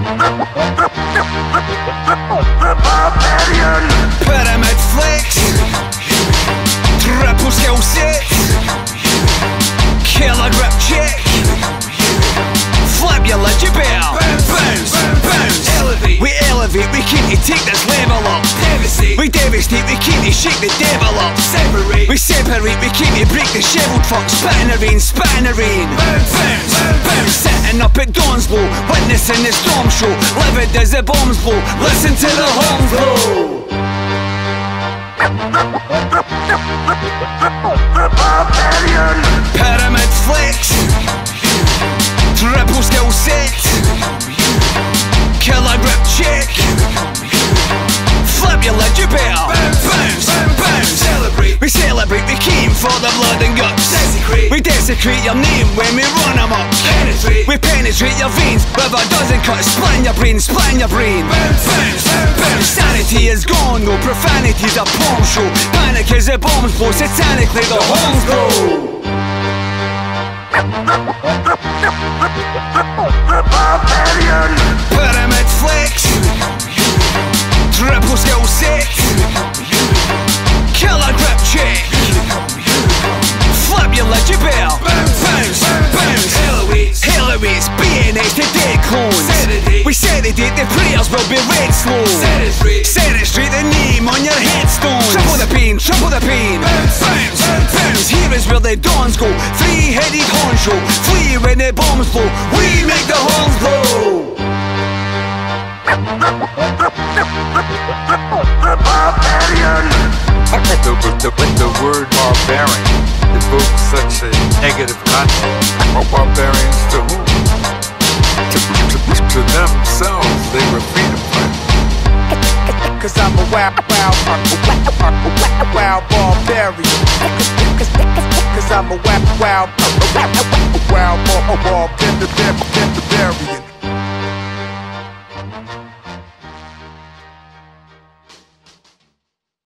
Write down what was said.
Pyramid flex, triple skill set, killer grip check, flip your lid, you bear, bounce, bounce, elevate. We elevate, we keep to take this level up. We devastate, we keep to shake the devil up. Separate, we separate, we keep to break the shoveled fuck. Spit in the rain, spit in the rain. Bounce, bounce, bounce. Sitting up at dawn's blow, witnessing the storm show, livid as the bombs blow. Listen to the horns blow. Pyramid flex, triple skill set, killer grip check, flip your lid, you better bounce, bounce. Celebrate, we celebrate, we came for the blood and guts. Desecrate, we desecrate your name when we run amok. Penetrate, we penetrate your veins with a dozen cuts. Split your brain, split your brain. Bounce, bounce, bounce. Sanity is gone, no profanity's a porn show. Panic as the bombs blow, satanically the horns blow. Pyramid flex, triple skill set, killer grip check, flip your lid, you better bounce, bounce. Heavyweights, BNH to dead clones. We set the date, the prayers will be read slow. Set it straight, the name on your headstone. Triple the pain, triple the pain. Bounce, bounce. Here is where the dawns go. Three-headed horn show. Flee when the bombs blow. We make the horns blow. The word barbarian evokes such a negative connotation. Barbarians to whom? To themselves, they were freedom fighters. Cause I'm a wild barbarian. Cause I'm a wild barbarian.